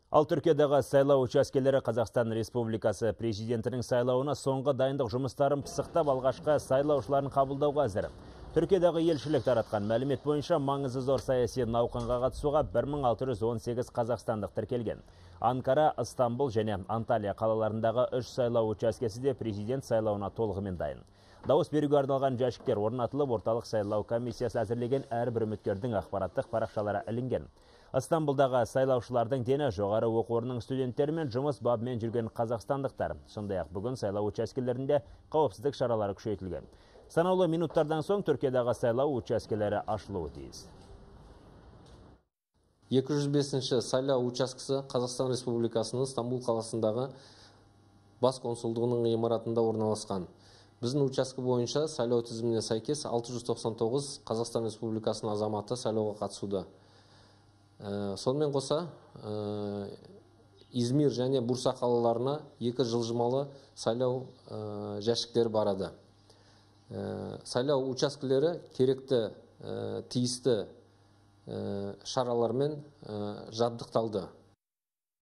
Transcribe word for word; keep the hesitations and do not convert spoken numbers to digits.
Ал Түркиядағы сайлау учаскелері Қазақстан Республикасы президентінің сайлауына соңғы дайындық жұмыстарын пысықтап алғашқы сайлаушыларын қабылдауға әзір. Түркиядағы елшілік таратқан мәлімет бойынша маңызы зор саяси науқанға қатысуға бір мың алты жүз он сегіз қазақстандық тіркелген. Анкара, Ыстамбұл және Анталия қалаларындағы үш сайлау учаскесі де президент сайлауына толығымен дайын. Дауыс беруге арналған жәшіктер орнатылып, орталық сайлау комиссиясы әзірлеген әрбір үміткердің ақпараттық парақшалары ілінген. Ыстамбұлдағы сайлаушылардың дені жоғары оқу орнының студенттері мен жұмыс бабымен жүрген қазақстандықтар. Сондай-ақ бүгін сайлау учаскелерінде қауіпсіздік шаралары күшейтілген. Санаулы минуттардан соң Түркиядағы сайлау учаскелері ашылуы тиіс. екі жүз бесінші сайлау учаскесі Қазақстан Республикасының Стамбул қаласындағы бас консулдығының ғимаратында орналасқан. Біздің учаске бойынша сайлау тізіміне сәйкес алты жүз тоқсан тоғыз Қазақстан Республикасының азаматы сайлауға қатысуда. Сонымен қоса, Измир және Бурса қалаларына екі жылжымалы сайлау жәшіктері барады. Сайлау учаскелері керекті тиісті шаралармен жабдықталды.